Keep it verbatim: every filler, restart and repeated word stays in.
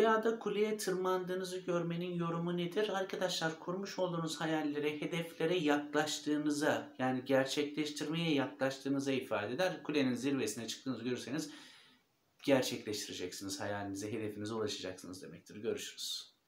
Rüyada kuleye tırmandığınızı görmenin yorumu nedir? Arkadaşlar, kurmuş olduğunuz hayallere, hedeflere yaklaştığınıza, yani gerçekleştirmeye yaklaştığınıza ifade eder. Kulenin zirvesine çıktığınızı görürseniz gerçekleştireceksiniz hayalinize, hedefinize ulaşacaksınız demektir. Görüşürüz.